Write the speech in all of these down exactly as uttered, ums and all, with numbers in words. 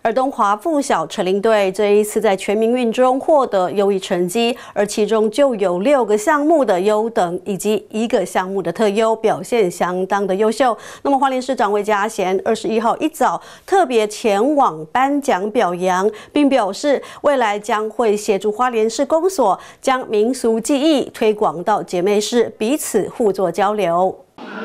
而东华附小扯铃队这一次在全民运中获得优异成绩，而其中就有六个项目的优等以及一个项目的特优，表现相当的优秀。那么花莲市长魏家贤二十一号一早特别前往颁奖表扬，并表示未来将会协助花莲市公所将民俗技艺推广到姐妹市，彼此互作交流。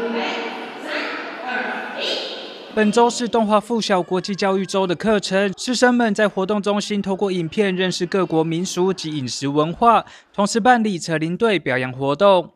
本周是东华附小国际教育周的课程，师生们在活动中心透过影片认识各国民俗及饮食文化，同时办理扯铃队表扬活动。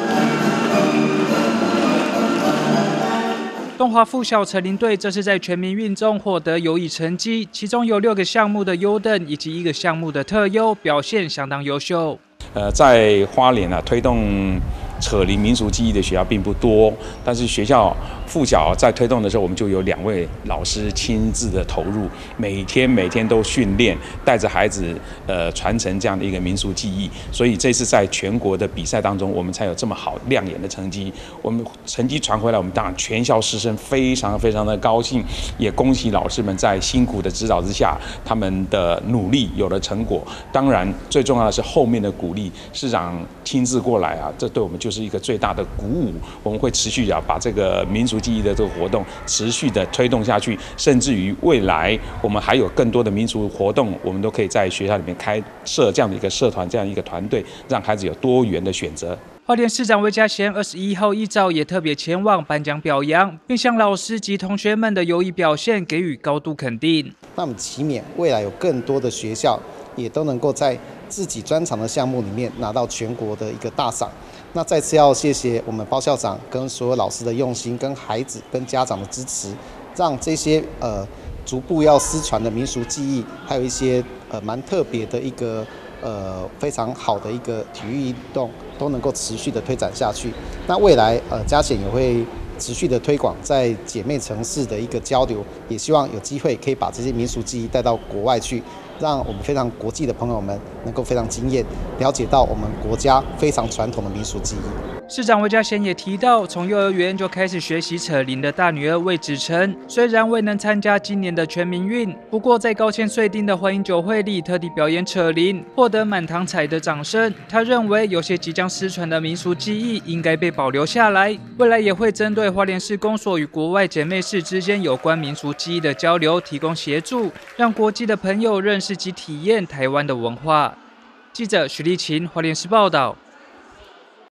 东华附小扯铃队这次在全民运中获得优异成绩，其中有六个项目的优等以及一个项目的特优，表现相当优秀。 呃，在花莲啊，推动扯铃民俗技艺的学校并不多，但是学校附小在推动的时候，我们就有两位老师亲自的投入，每天每天都训练，带着孩子呃传承这样的一个民俗技艺。所以这次在全国的比赛当中，我们才有这么好亮眼的成绩。我们成绩传回来，我们当然全校师生非常非常的高兴，也恭喜老师们在辛苦的指导之下，他们的努力有了成果。当然，最重要的是后面的鼓励，市长亲自过来啊，这对我们就是一个最大的鼓舞。我们会持续啊把这个民俗技艺的这个活动持续的推动下去，甚至于未来我们还有更多的民俗活动，我们都可以在学校里面开设这样的一个社团，这样一个团队，让孩子有多元的选择。 花莲市长魏家贤二十一号一早也特别前往颁奖表扬，并向老师及同学们的优异表现给予高度肯定。 那我们期勉未来有更多的学校也都能够在自己专长的项目里面拿到全国的一个大赏。那再次要谢谢我们包校长跟所有老师的用心，跟孩子跟家长的支持，让这些呃逐步要失传的民俗技艺，还有一些呃蛮特别的一个呃非常好的一个体育运动，都能够持续的推展下去。那未来呃嘉贤也会持续的推广在姐妹城市的一个交流，也希望有机会可以把这些民俗技艺带到国外去，让我们非常国际的朋友们能够非常惊艳，了解到我们国家非常传统的民俗技艺。 市长魏家贤也提到，从幼儿园就开始学习扯铃的大女儿魏子晨，虽然未能参加今年的全民运，不过在高千穗町的欢迎酒会里特地表演扯铃，获得满堂彩的掌声。他认为有些即将失传的民俗技艺应该被保留下来，未来也会针对花莲市公所与国外姐妹市之间有关民俗技艺的交流提供协助，让国际的朋友认识及体验台湾的文化。记者许丽琴，花莲市报道。